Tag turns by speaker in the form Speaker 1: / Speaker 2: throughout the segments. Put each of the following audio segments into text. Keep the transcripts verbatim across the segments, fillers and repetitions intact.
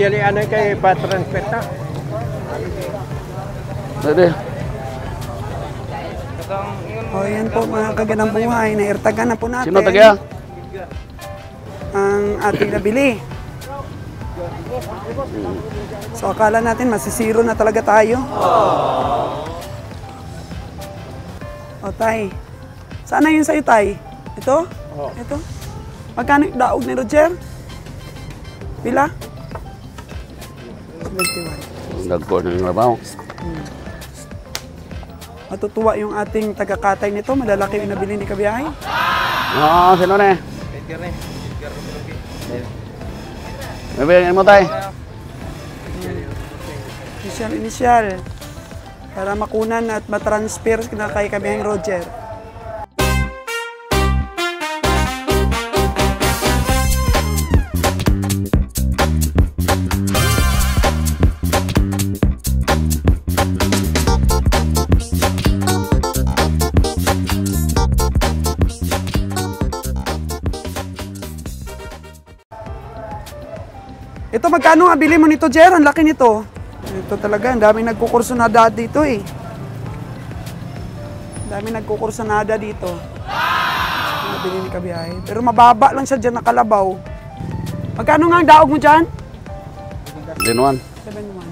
Speaker 1: dili ano kay pa-transfer ta.
Speaker 2: Pwede.
Speaker 3: O yan po mga kagandang buhay, nairtagan na po natin.
Speaker 2: Sino tagya?
Speaker 3: Ang ating nabili. So akala natin masisiro na talaga tayo. O tay, sana yun sa'yo tay? Ito?
Speaker 1: Oh.
Speaker 3: Ito? Magkano yung daog ni Roger? Pila? seventy-one.
Speaker 2: Nagko na yung trabaho.
Speaker 3: Matutuwa yung ating tagakatay nito, malalaki yung nabili ni Kabiyahe.
Speaker 2: Oo, sino na eh? May bigyan mo tayo.
Speaker 3: Initial, initial. Para makunan at matransfer na kay Kabiyaheng Roger. Ito, magkano nga bili mo nito, Jer? Ang laki nito. Ito talaga, ang daming nagkukursunada dito eh. Ang daming nagkukursunada dito. Ang bili ni Kabiyahe. Pero mababa lang siya dyan, nakalabaw. Magkano nga ang daog mo dyan?
Speaker 2: Linuan.
Speaker 3: seven one.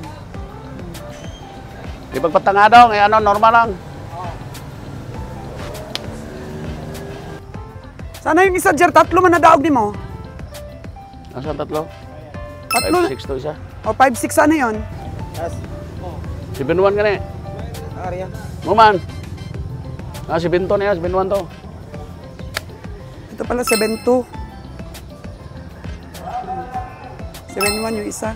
Speaker 2: Di pagpatanga daw, eh ano, normal lang.
Speaker 3: Sana yung isa, Jer, tatlo man na daog ni mo.
Speaker 2: Nasaan tatlo?
Speaker 3: Tatlo?
Speaker 2: five six to isa.
Speaker 3: O, five six ano yun?
Speaker 2: seven one ka na eh.
Speaker 1: Arya.
Speaker 2: Muman. Ah, si Binto na yan, si Binwan to.
Speaker 3: Ito pala, seven two. seven one yung isa.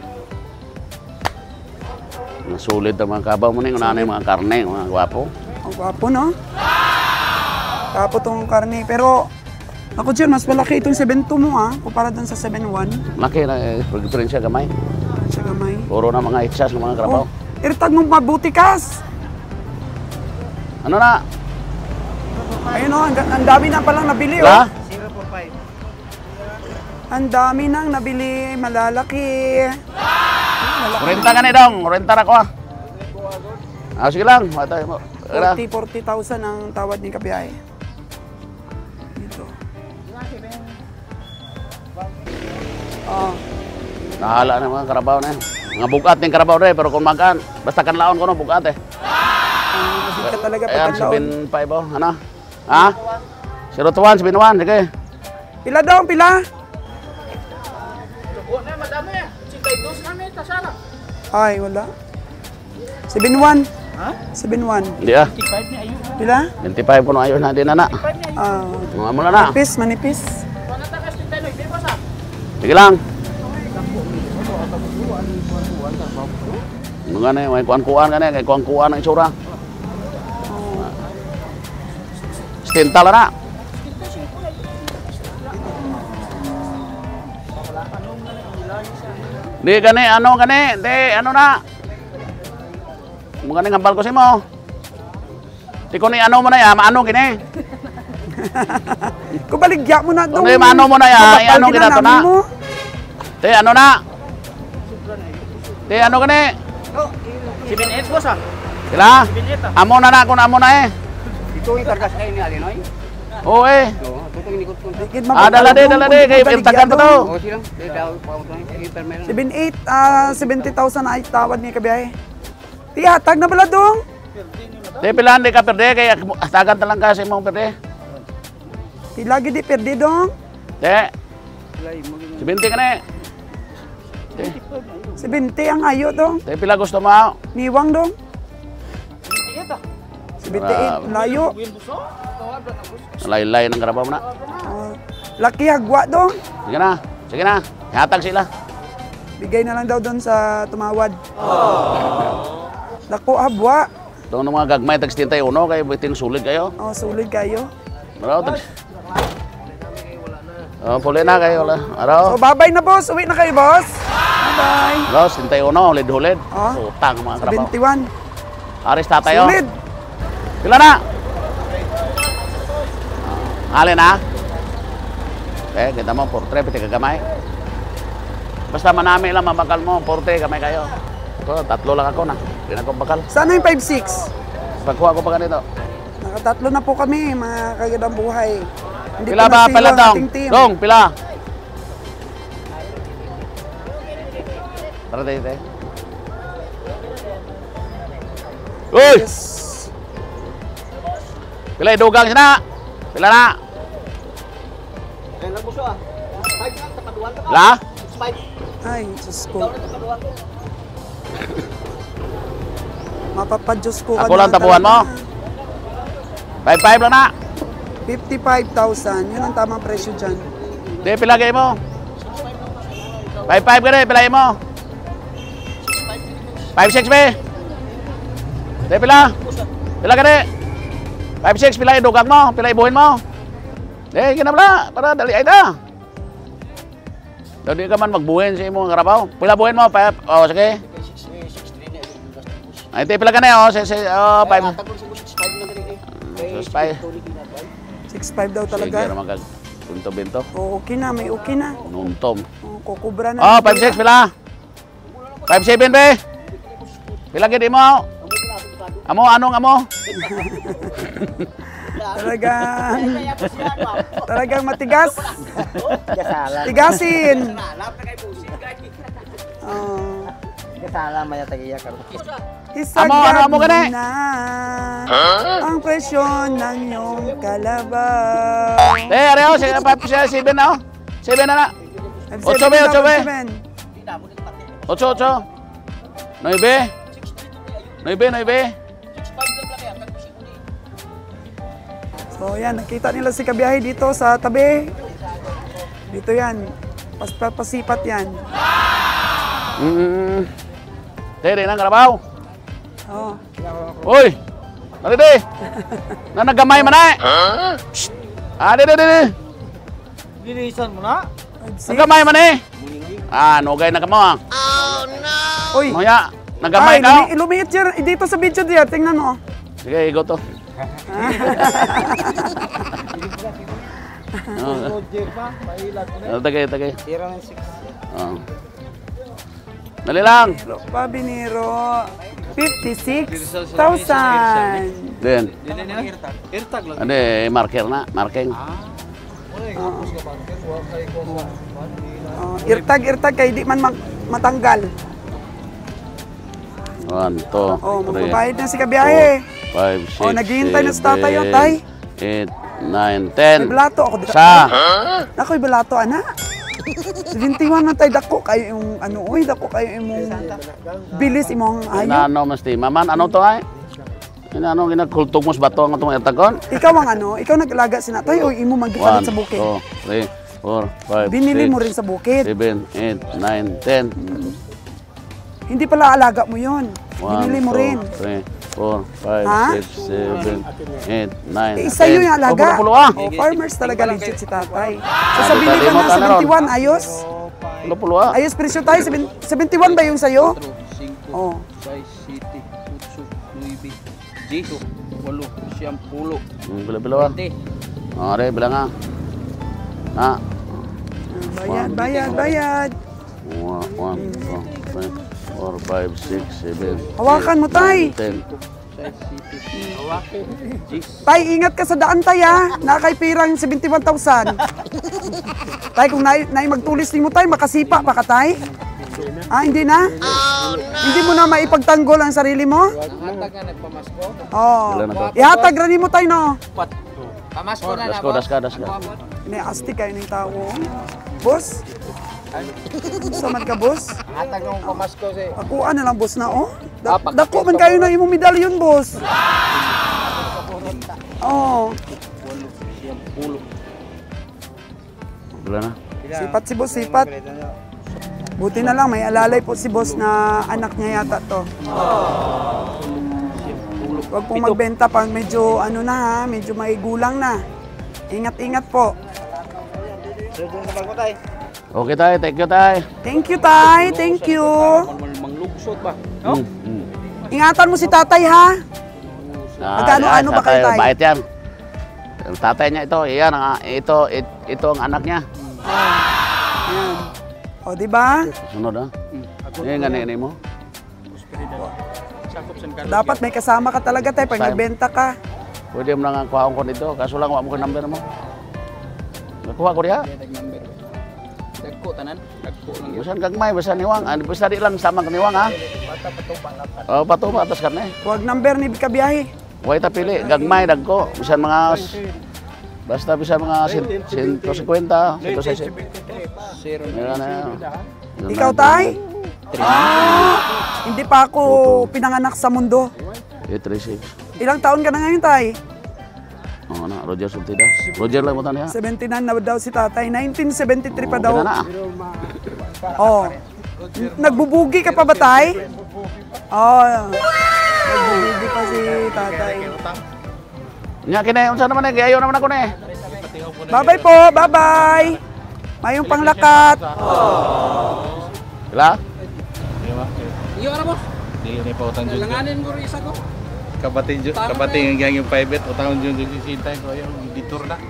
Speaker 2: Nasulit ang mga kabaw mo na yung nanay mga karne, mga gwapo.
Speaker 3: Ang gwapo, no? Gwapo tong karne. Pero, ako, Jer, mas malaki itong seven two mo, ah. Kumpara dun sa seven one.
Speaker 2: Laki na, eh, diferensya gamay.
Speaker 3: Siya gamay.
Speaker 2: Puro na mga itsas ng mga karabaw.
Speaker 3: Oh, irtag mong mabuti kas.
Speaker 2: Ano na?
Speaker 3: Ayun, oh, ang, ang dami na palang nabili,
Speaker 2: Wala?
Speaker 3: oh. Ang dami nang nabili, malalaki. Malalaki.
Speaker 2: Renta ka na dong, renta na ko ah. Ah, sige lang. Matay mo.
Speaker 3: forty, forty thousand ang tawad ni Kabiyahe. Dito. Oh.
Speaker 2: Nahala na mga karabaw na yan. Mga bukat ng karabaw na eh, pero kung magaan, basta kanlaon ko no, bukat eh.
Speaker 3: Ang masid ka talaga
Speaker 2: Ayan,
Speaker 3: pagkalaon.
Speaker 2: seven five oh. Ano? Ha? zero to one, seven one, sige.
Speaker 3: Pila daw, pila? Ay, wala. seven one. Ha? seven one.
Speaker 2: Hindi ah.
Speaker 3: Pila?
Speaker 2: twenty-five po na ayos na, di na na.
Speaker 3: Ah,
Speaker 2: Mga mula na.
Speaker 3: manipis, manipis.
Speaker 2: Sige lang. Mga na yun, may kuan-kuan ka na, may kuan-kuan ang itsura. Stintal na. Di gani, ano gani, di ano na. Mga hambal ko si mo. Di ko ni ano mo na ya, maano gini.
Speaker 3: Kubaligya mo na doon.
Speaker 2: Hindi, maano mo na ya,
Speaker 3: Mabapal
Speaker 2: ano ginato na.
Speaker 3: mo.
Speaker 2: Di ano na. Di ano gani.
Speaker 1: seven eight boss ah.
Speaker 2: Sila? Amo na na, kung amo na eh.
Speaker 1: Ito yung kargas kayo ni Alinoy.
Speaker 2: Oo eh.
Speaker 1: Oo, ito yung nikot ko.
Speaker 3: Dikit
Speaker 2: Ah, dala di, dala di, kay irtagan ko to.
Speaker 1: Oo, silang. Dito daw pa ito yung intermeron.
Speaker 3: seven eight, ah, seventy thousand ay tawad ni Kabiyahe. Tiyatag na pala dong.
Speaker 2: Di pilahan di ka perde, kay astagan talang kasi mong perde.
Speaker 3: Di lagi di perdi dong.
Speaker 2: Di. Sibinti ka na eh. Di.
Speaker 3: seventy ang ayo dong.
Speaker 2: Di pila gusto mo.
Speaker 3: Niwang dong. seventy-eight, layo.
Speaker 2: Laylay ng karabaw mo na.
Speaker 3: Ah, laki hagwa dong.
Speaker 2: Sige na, sige na. Hatag sila.
Speaker 3: Bigay na lang daw doon sa tumawad. Lako habwa.
Speaker 2: Doon ng mga gagmay, tag setenta y uno, kayo bitin sulit kayo.
Speaker 3: Oh, sulit kayo.
Speaker 2: Araw, tag... Oh, puli na kayo. Araw.
Speaker 3: So, babay na boss. Uwi na kayo, boss. Bye-bye.
Speaker 2: Araw, setenta y uno, hulid-hulid.
Speaker 3: Oh.
Speaker 2: Utang mga karabaw.
Speaker 3: seventy-one.
Speaker 2: Aris tatayo.
Speaker 3: Sulit.
Speaker 2: Pila na? Alin na? Eh, kita mo, portrait, piti kagamay. Basta manami lang mabakal mo, forte kamay kayo. Ito, tatlo lang ako na. Hindi na ako bakal.
Speaker 3: Sana yung five six?
Speaker 2: Pagkuha ko pa ganito.
Speaker 3: Nakatatlo na po kami, mga kagandang buhay. Hindi
Speaker 2: Pila
Speaker 3: po
Speaker 2: ba?
Speaker 3: nasilo
Speaker 2: Pila
Speaker 3: ang
Speaker 2: dong?
Speaker 3: ating team.
Speaker 2: Dong, pila? Tara tayo tayo. Uy!
Speaker 3: Yes.
Speaker 2: Pila idugang siya na? Pila na?
Speaker 1: Kaya lang po siya. Five lang, takaduan ka.
Speaker 2: Pila?
Speaker 1: Five.
Speaker 3: Ay, Diyos ko.
Speaker 1: Ikaw na takaduan ko.
Speaker 3: Mapapadyos ko. ka
Speaker 2: Ako lang
Speaker 3: na
Speaker 2: tabuhan mo.
Speaker 3: talaga.
Speaker 2: Five five lang na.
Speaker 3: fifty-five thousand. Yun ang tamang presyo dyan.
Speaker 2: Di, pila kayo mo. Five five ka rin, pila kayo mo. Five six be. Di, pila. Pila ka rin. Five six, pila idugang mo. Pila ibuhin mo. Di, kinabla. Para dali ay na. Daw di ka man magbuhin sa imong karabaw. Pila buhin mo, five. O, sige. Ay, di, pila ka na, o. Sige, o, five. Six five.
Speaker 3: six five daw
Speaker 2: Sige,
Speaker 3: talaga.
Speaker 2: magag punto-binto.
Speaker 3: O, okay na, may okay na.
Speaker 2: Nuntom.
Speaker 3: O, kukubra na.
Speaker 2: Oh,
Speaker 3: lang
Speaker 2: five six,
Speaker 3: pala.
Speaker 2: pila? Five seven, be? Pila gini mo? Amo, anong amo?
Speaker 3: Talagang, talagang matigas.
Speaker 1: Kasalan.
Speaker 3: Tigasin. Oh.
Speaker 1: Kasalan, maya tagiya ka.
Speaker 2: Amo, ano, amo
Speaker 3: Isagad
Speaker 2: gani?
Speaker 3: mo na ang presyo ng iyong kalabaw.
Speaker 2: Eh, areo, sige, five seven na, oh. Seven na na. Ocho, be, ocho, be. Ocho, ocho. Nueve. Nueve, nueve.
Speaker 3: So yan, nakita nila si Kabiyahe dito sa tabi. Dito yan. Pas pasipat yan.
Speaker 2: Mm. Dede, nang karabaw.
Speaker 3: Oh.
Speaker 2: Uy! Nari, na nagamay man ay. Psst. Ah, dede, dede.
Speaker 1: Linisan mo na.
Speaker 2: Nagamay man eh. Ah, nugay na ka mo, ah.
Speaker 3: Uy.
Speaker 2: Moya, nagamay
Speaker 3: Ay,
Speaker 2: ka.
Speaker 3: lumi- lumiit dyan. Dito sa video diyan. Tingnan mo.
Speaker 2: Sige, igo to.
Speaker 1: Project pa, mailat ko na.
Speaker 2: Oh, tagay, tagay.
Speaker 1: Zero and six.
Speaker 2: Oh. Dali lang.
Speaker 3: Pabiniro. fifty-six thousand.
Speaker 2: Then,
Speaker 1: Irtag lang.
Speaker 2: ano eh, marker na, marking.
Speaker 3: Oh, irtag, irtag. Kaya di man mag- matanggal.
Speaker 2: One, two,
Speaker 3: Oh,
Speaker 2: three,
Speaker 3: magbabayad na si Kabiyahe.
Speaker 2: five, six,
Speaker 3: Oh, naghihintay na sa tatay, oh, tay.
Speaker 2: eight, nine, ten.
Speaker 3: May balato ako. dito.
Speaker 2: Sa.
Speaker 3: Ako'y balato, ana. seventy-one na tayo. Dako kayo yung ano, uy. Dako kayo yung bilis imong
Speaker 2: Ano,
Speaker 3: ayaw.
Speaker 2: ano, mas maman, ano to ay? Ano, ano, ginakultog mo sa bato ang itong ertagon?
Speaker 3: Ikaw ang ano, ikaw naglaga sinatoy o imo magipalit
Speaker 2: One,
Speaker 3: sa bukid.
Speaker 2: two, three, four, five,
Speaker 3: Binili
Speaker 2: six,
Speaker 3: mo rin sa bukid.
Speaker 2: seven, eight, nine, ten.
Speaker 3: Hindi pala alaga mo yon.
Speaker 2: One,
Speaker 3: Binili mo
Speaker 2: two,
Speaker 3: rin.
Speaker 2: three, four, five,
Speaker 3: Ha?
Speaker 2: six, seven, eight, nine,
Speaker 3: Eh, isa yun yung
Speaker 2: ten.
Speaker 3: alaga.
Speaker 2: Oh, pulo-pulo ah.
Speaker 3: Oh, farmers talaga legit si tatay. So
Speaker 2: Ah,
Speaker 3: sa bili
Speaker 2: di
Speaker 3: ka
Speaker 2: mo
Speaker 3: na
Speaker 2: ka na ron.
Speaker 3: seventy-one, ayos?
Speaker 2: Pulo-pulo ah.
Speaker 3: Ayos presyo tayo, seven- seventy-one ba yung sa'yo? Oh.
Speaker 1: Size City, Utsu, Nuibi, Jiso, Walo, Siyam, Pulo,
Speaker 2: Hmm, Bilo-bilo ah.
Speaker 1: Te.
Speaker 2: Oh, re, bilang ah. Ah.
Speaker 3: Bayad, bayad, bayad.
Speaker 2: One, one, two, three, four, five, six, seven.
Speaker 3: Hawakan mo, tay.
Speaker 2: nine, ten.
Speaker 1: Size City, Awake, Jis.
Speaker 3: Tay, ingat ka sa daan, tay, ha? Nakay pirang seventy-one thousand. Tay, kung nai, nai magtulis ni mo, tay, makasipa pa ka, tay? Ah, hindi na? Hindi mo na maipagtanggol ang sarili mo?
Speaker 1: Hatag nga nagpamasko.
Speaker 3: Oo.
Speaker 2: Wala na to.
Speaker 3: Ihatag rin mo, tay, no?
Speaker 1: Pat. Pamasko na na,
Speaker 2: Dasko, daska, daska.
Speaker 3: Iniasti kayo ng tao. Boss? Gusto man ka, boss?
Speaker 1: Hatag ng pamasko si.
Speaker 3: Akuan na lang, boss, na, oh. Da dako man kayo na imong medalyon, boss. Oo.
Speaker 1: Walo, Siyam, Pulo.
Speaker 2: Wala na.
Speaker 3: Sipat si boss, sipat. Buti na lang, may alalay po si boss na anak niya yata to. Huwag pong magbenta pag medyo ano na ha, medyo may gulang na. Ingat-ingat po.
Speaker 2: Okay tayo, thank you tayo.
Speaker 3: Thank you, tay. Thank you.
Speaker 1: Manglugsot ba?
Speaker 2: Hmm, hmm.
Speaker 3: Ingatan mo si tatay, ha?
Speaker 2: Ah,
Speaker 3: Magkano-ano
Speaker 2: yan,
Speaker 3: ba kayo,
Speaker 2: tatay,
Speaker 3: tay?
Speaker 2: Bait yan. Ang tatay niya ito, yan, ang, ito, it, ito ang anak niya.
Speaker 3: Ayan. O, di ba?
Speaker 2: Sunod ha.
Speaker 1: Ako
Speaker 2: Eh, nga ni mo.
Speaker 1: prosperidad. Sakop San Carlos.
Speaker 3: Dapat may kasama ka talaga tayo pag
Speaker 2: Time.
Speaker 3: nagbenta ka.
Speaker 2: Pwede mo nang kuhaon ko dito. Kaso lang, wala mo ko number mo. Nakuha ko diha.
Speaker 1: Tag number. Dagko tanan. Dagko lang yun.
Speaker 2: Basan gagmay, basan niwang. Ano, basta di lang sama ka niwang ha.
Speaker 1: Bata patupa lapat.
Speaker 2: O, pato pa, atas ka na eh.
Speaker 3: Huwag number ni kabiyahe.
Speaker 2: Huwag ta pili. Gagmay, dagko. Bisan mga... Basta bisa mga one fifty, one sixty.
Speaker 1: Zero.
Speaker 2: Meron na yan.
Speaker 3: Ikaw, tay? Ah, hindi pa ako pinanganak sa mundo.
Speaker 2: eight three six.
Speaker 3: Ilang taon ka na ngayon, tay?
Speaker 2: Oo na, Roger Sultida. Roger lang mo taniya.
Speaker 3: seventy-nine na daw si tatay. nineteen seventy-three pa daw.
Speaker 2: na.
Speaker 3: Oh. Nagbubugi ka pa ba, tay? Oh. Nagbubugi pa si tatay.
Speaker 2: Nya kini unsa naman eh, ayaw naman ako na eh.
Speaker 3: Bye-bye po, bye-bye. Mayong panglakat.
Speaker 2: Kila?
Speaker 1: Iyo ara boss.
Speaker 4: Dili ni pa utang jud.
Speaker 1: Langanin ko rin isa ko.
Speaker 4: Kabating jud, kabating ang yung private utang jud jud sisintay ko yung editor na.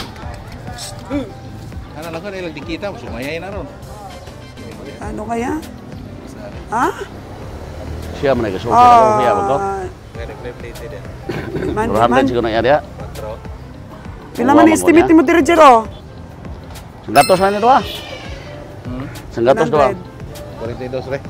Speaker 4: Ano lang ko nilang dikita, sumayay na ron.
Speaker 3: Ano kaya? Ha?
Speaker 2: Siya man nagasuko ako, siya ba ko?
Speaker 4: Very plated din.
Speaker 3: Man,
Speaker 2: Rohan
Speaker 3: man.
Speaker 2: siguro na iya dia.
Speaker 4: Patro.
Speaker 3: Pila man estimate mo diri, Jero?
Speaker 2: Sanggatos man ito ah.
Speaker 4: Hmm.
Speaker 2: Sanggatos doa.
Speaker 4: forty-two re.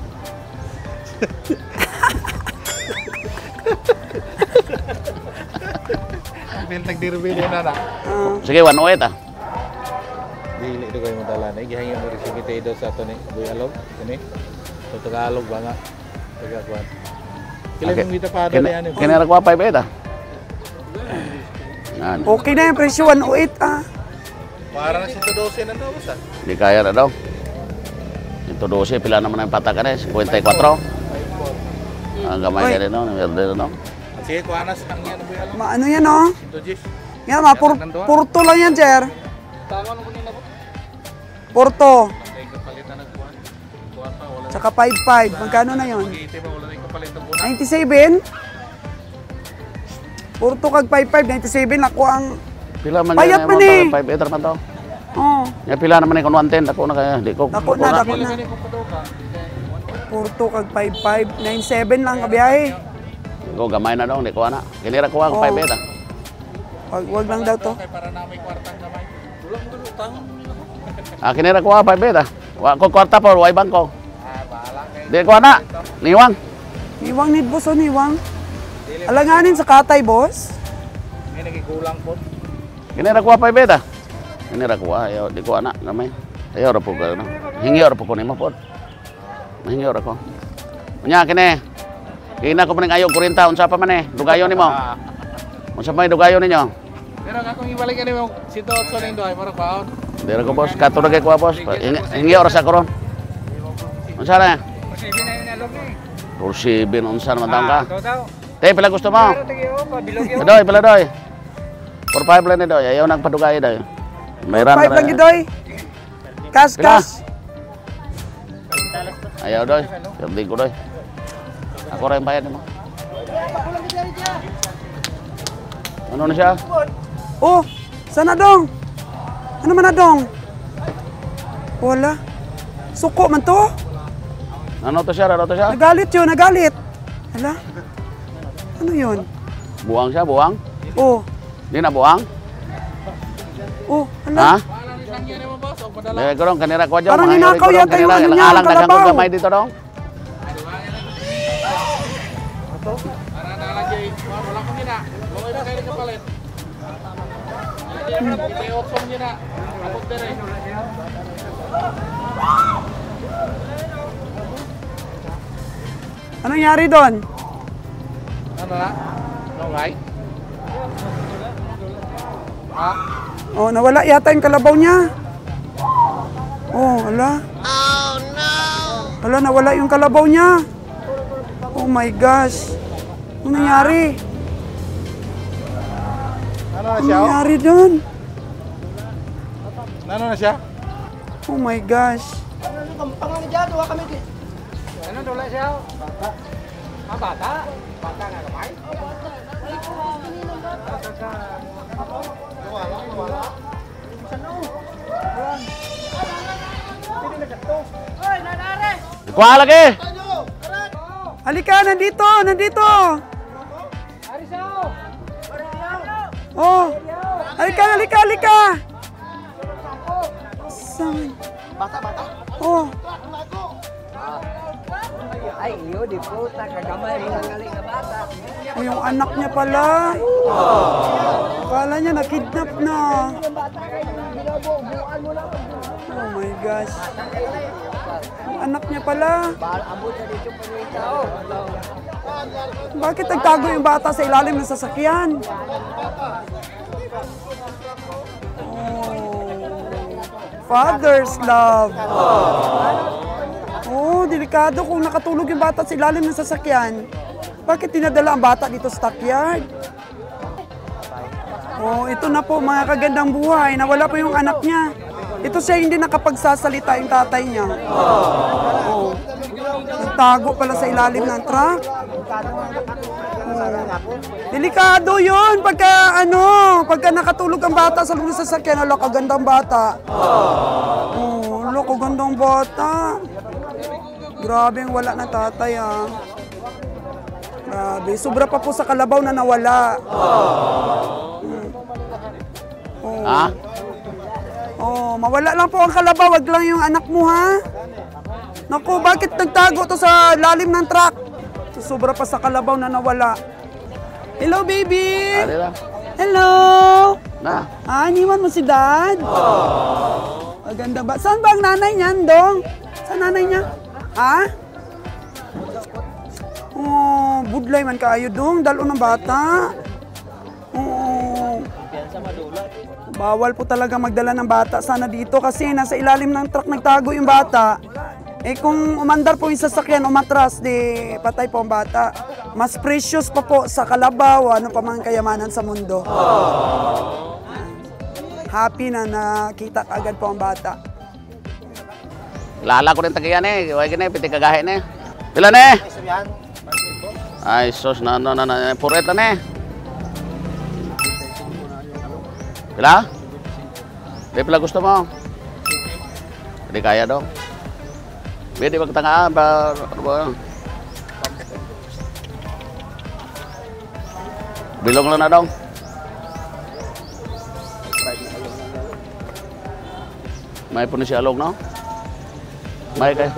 Speaker 4: Bil tagdirbi na na.
Speaker 3: Ah,
Speaker 2: Sige, one oh eight ah.
Speaker 4: Dili do kayo madala na gihangi mo resibo do sa ato ni Boy Alog, kini. Sa Tagalog ba nga? Taga kwan. Kila
Speaker 2: Okay.
Speaker 4: mong kita pa dali ani.
Speaker 2: Kini ra ko five eight ah. Yan.
Speaker 3: okay na yung presyo, one oh eight ah.
Speaker 4: Para na si twelve na daw sa.
Speaker 2: Di kaya na daw. Ito twelve, pila naman ang patak ka na eh, fifty-four. Ang gamay
Speaker 3: Oy.
Speaker 2: ka rin no, verde no.
Speaker 4: Sige, kuanas ang yan Boy Alog.
Speaker 3: Maano yan, oh?
Speaker 4: Ito Jis.
Speaker 3: Yan, ma, pur purto lang yan, Jer.
Speaker 1: Tangon ko nila po.
Speaker 3: Purto.
Speaker 4: Ay kapalitan ng kuan. Kuan pa wala.
Speaker 3: Tsaka five five. Magkano na yon?
Speaker 4: Ite ba wala ning kapalitan ko na.
Speaker 3: ninety-seven? Purto kag five five, ninety-seven. Ako ang...
Speaker 2: Pila man
Speaker 3: Payat man eh.
Speaker 2: five eight man to.
Speaker 3: Oh,
Speaker 2: Ya pila naman ni kon one ten ako na kaya di ko.
Speaker 3: dako na, dako na. Purto kag five five, ninety-seven lang kabiyahe.
Speaker 2: Go gamay na daw, di ko ana. Kini ra ko ang
Speaker 3: Oh.
Speaker 2: five eight ah.
Speaker 3: Wag, wag lang daw to.
Speaker 4: Kay para na may kwartang gamay.
Speaker 1: Ulang ko tangon nila po.
Speaker 2: Ah, kini ra ko ang five eight ah. Wa ko kwarta pa, way bangko.
Speaker 4: Ah, bahala kay.
Speaker 2: Di ko ana. Niwang.
Speaker 3: Niwang need boss, oh, niwang. Alanganin sa katay, boss.
Speaker 4: May nagikulang po.
Speaker 2: Kini ra ko ang five eight ah. Kini ra ko ayo di ko ana gamay. Ayo ra po ka no. Hingi ra po ko nimo pod. Hingi ra ko. Unya kini. Kina ko maning ayo kurinta unsa pa man eh. Dugayon nimo. Unsa may dugayon ninyo?
Speaker 4: Pero akong ibalik ni mo si Totso ning doy para kaon.
Speaker 2: Di ra ko boss, kato ra kay ko boss. Hingi, hingi oras ako ron. Unsa na?
Speaker 1: Kasi binayong ni.
Speaker 2: Rusibin unsa naman taon ka?
Speaker 1: Daw.
Speaker 2: Te pila gusto mo?
Speaker 1: Tigyo pa bilog yo.
Speaker 2: Doy, pila doy. For five lang ni doy. Ayaw nagpadugay doy. Mayran
Speaker 3: Five lang gidoy. Kas,
Speaker 2: Pila?
Speaker 3: kas.
Speaker 2: Ayaw doy. Perdi ko doy. Ako rin bayad mo. Ano na siya?
Speaker 3: Oh, sana dong? Ano man na dong? Wala. Suko man to.
Speaker 2: Ano to siya? Ano to siya?
Speaker 3: Nagalit yun, nagalit. Hala. Ano yun?
Speaker 2: Buwang siya, buwang?
Speaker 3: Oh,
Speaker 2: Di na buwang?
Speaker 3: oh,
Speaker 2: Ha?
Speaker 3: hala.
Speaker 2: Dahil ko dong, kanira ko dyan.
Speaker 3: Parang
Speaker 2: mga
Speaker 3: ninakaw
Speaker 2: ko dong,
Speaker 3: yata yung
Speaker 2: kanira,
Speaker 3: ano
Speaker 2: ilang
Speaker 3: niya,
Speaker 2: alang dagang
Speaker 3: kalabaw.
Speaker 2: kong gamay dito dong.
Speaker 4: Para na lagi wala ko gina. Mo ina kay kapalit. May option gina. Abot dire.
Speaker 3: Ano nangyari doon?
Speaker 4: Ano na? Okay. Ha?
Speaker 3: Oh, nawala yata yung kalabaw niya. Oh, hala. Oh, no! Hala, nawala yung kalabaw niya. Oh my gosh. Ano nangyari?
Speaker 4: Ano na
Speaker 3: Ano
Speaker 4: siya?
Speaker 3: nangyari doon?
Speaker 4: Ano na siya?
Speaker 3: Oh my gosh.
Speaker 1: Ano dula siya? Bata. Ah, bata. Bata nga kamay.
Speaker 2: Kuha lagi.
Speaker 3: Halika, nandito, nandito. Oh, halika, halika, halika. Saan?
Speaker 1: Bata-bata.
Speaker 3: Oh,
Speaker 5: Ay, iyo, di puta, kagamay lang galing na bata.
Speaker 3: oh, yung anak niya pala. Kala niya nakidnap na. Oh my gosh. Yung anak niya pala.
Speaker 5: Bahal abot na dito pa yung tao.
Speaker 3: Bakit nagtago yung bata sa ilalim ng sasakyan? Oh, father's love. Oh, delikado kung nakatulog yung bata sa ilalim ng sasakyan. Bakit tinadala ang bata dito sa stockyard? Oh, ito na po mga kagandang buhay. Nawala po yung anak niya. Ito siya hindi nakapagsasalita yung tatay niya. Oh. Nagtago pala sa ilalim ng truck. Oh. Delikado yun pagka ano, pagka nakatulog ang bata sa loob ng sasakyan. Hala, kagandang bata. Oh, hala, kagandang bata. Grabe ang wala ng tatay ah. Grabe, sobra pa po sa kalabaw na nawala. Hmm. Oh.
Speaker 2: Ha?
Speaker 3: Oh, mawala lang po ang kalabaw, wag lang yung anak mo ha. Naku, bakit nagtago to sa lalim ng truck? Sobra pa sa kalabaw na nawala. Hello, baby!
Speaker 2: Ari lang.
Speaker 3: Hello!
Speaker 2: Na.
Speaker 3: Ah, iniwan mo si Dad? Oh. Maganda ba? Saan ba ang nanay niyan, Dong? Saan nanay niya? Ha? Oh, budlay man kaayo, Dong. Dalo ng bata. Oo. Bawal po talaga magdala ng bata sana dito kasi nasa ilalim ng truck nagtago yung bata. Eh kung umandar po yung sasakyan, umatras, di patay po ang bata. Mas precious pa po sa kalabaw, ano pa mang kayamanan sa mundo. Happy na nakita agad po ang bata.
Speaker 2: Lala ko rin tagiyan eh. Huwag na eh. Piti kagahin eh. Pila na eh. Ay, sus. Na, na, na, na. Puret na eh. Pila? Di pila gusto mo? Hindi kaya dong. Pwede magtangaan ba? Ano ba? Bilong lang na dong. May po na si Alog, no? May kayo.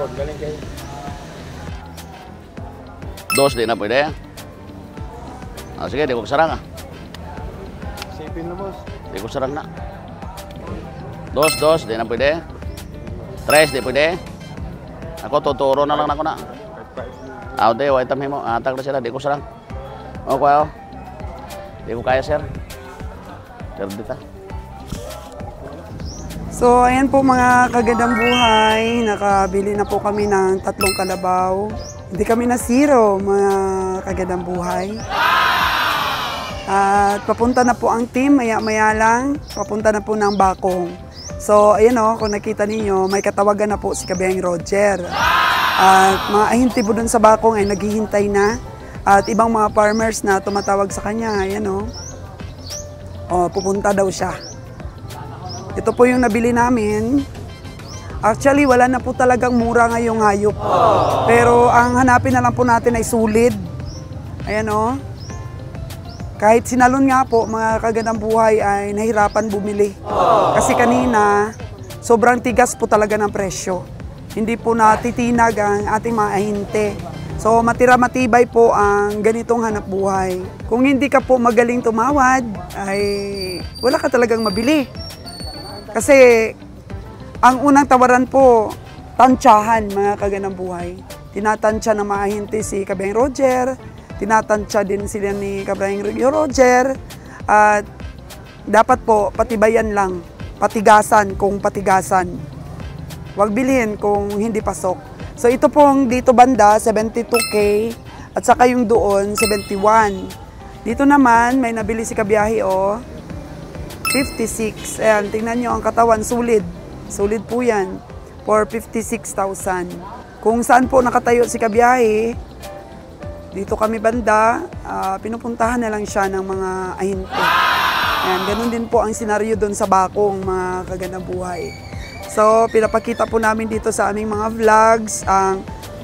Speaker 2: Dos, di na pwede. Ah, sige, di ko sarang ah.
Speaker 4: Sipin na, boss.
Speaker 2: Di ko sarang na. Dos, dos, di na pwede. Tres, di pwede. Ako, tuturo na lang ako na. Ah, di, wait tam mo. Atag na sila, di ko sarang. O, kuya, o. Di ko kaya, sir. Sir, dita.
Speaker 3: So, ayan po mga kagandang buhay. Nakabili na po kami ng tatlong kalabaw. Hindi kami na zero, mga kagandang buhay. At papunta na po ang team, maya-maya lang. Papunta na po ng Bakong. So, ayan o, kung nakita ninyo, may katawagan na po si Kabihang Roger. At mga ahinti po dun sa Bakong ay naghihintay na. At ibang mga farmers na tumatawag sa kanya, ayan o. O, pupunta daw siya. Ito po yung nabili namin. Actually, wala na po talagang mura ngayong hayop. Pero ang hanapin na lang po natin ay sulid. Ayan o. Kahit sinalon nga po, mga kagandang buhay ay nahirapan bumili. Kasi kanina, sobrang tigas po talaga ng presyo. Hindi po natitinag ang ating mga ahinte. So matira matibay po ang ganitong hanap buhay. Kung hindi ka po magaling tumawad, ay wala ka talagang mabili. Kasi ang unang tawaran po, tansyahan mga kagandang buhay. Tinatansya ng mga ahinte si Kabihang Roger, tinatansya din sila ni Kabihang Roger, at dapat po patibayan lang, patigasan kung patigasan. Huwag bilhin kung hindi pasok. So ito pong dito banda, seventy-two K, at saka yung doon, seventy-one. Dito naman, may nabili si Kabiyahe o, fifty-six. Ayan, tingnan nyo ang katawan, sulit. Sulit po yan, for fifty-six thousand. Kung saan po nakatayo si Kabiyahe, dito kami banda, uh, pinupuntahan na lang siya ng mga ahinte. Ayan, ganun din po ang senaryo doon sa Bakong, mga kagandang buhay. So, pinapakita po namin dito sa aming mga vlogs ang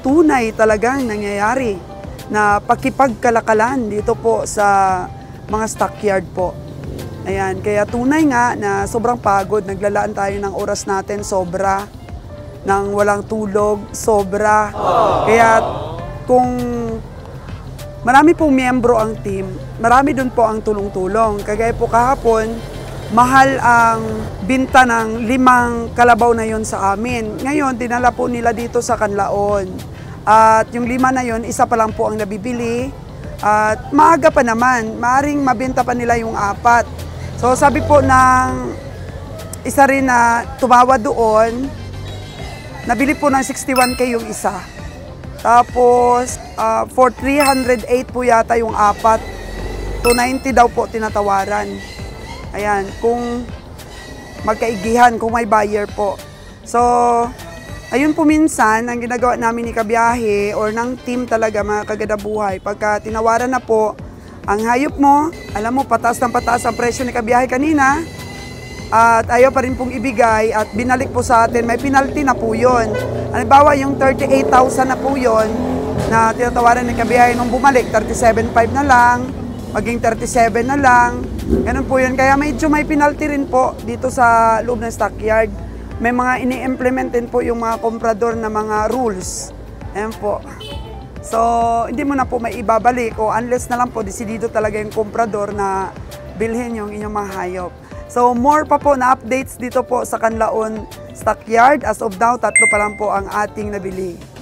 Speaker 3: tunay talagang nangyayari na pakipagkalakalan dito po sa mga stockyard po. Ayan, kaya tunay nga na sobrang pagod, naglalaan tayo ng oras natin, sobra, ng walang tulog, sobra. Kaya kung marami pong miyembro ang team, marami dun po ang tulong-tulong. Kagaya po kahapon, mahal ang binta ng limang kalabaw na yon sa amin. Ngayon, dinala po nila dito sa Canlaon. At yung lima na yon, isa pa lang po ang nabibili. At maaga pa naman, maaring mabenta pa nila yung apat. So sabi po ng isa rin na tumawa doon, nabili po ng sixty-one K yung isa. Tapos uh, for three hundred eight po yata yung apat, two ninety daw po tinatawaran. Ayan, kung magkaigihan, kung may buyer po. So, ayun po minsan, ang ginagawa namin ni Kabiyahe or ng team talaga mga kagadabuhay, pagka tinawaran na po, ang hayop mo, alam mo, pataas ng pataas ang presyo ni Kabiyahe kanina, at ayaw pa rin pong ibigay at binalik po sa atin, may penalty na po yun. Halimbawa, yung thirty-eight thousand na po yun, na tinatawaran ni Kabiyahe nung bumalik, thirty-seven five na lang, maging thirty-seven na lang, ganun po yun. Kaya medyo may penalty rin po dito sa loob ng stockyard. May mga ini-implement din po yung mga komprador na mga rules. Ayan po. So, hindi mo na po may ibabalik o unless na lang po desidido talaga yung komprador na bilhin yung inyong mga hayop. So, more pa po na updates dito po sa Canlaon Stockyard. As of now, tatlo pa lang po ang ating nabili.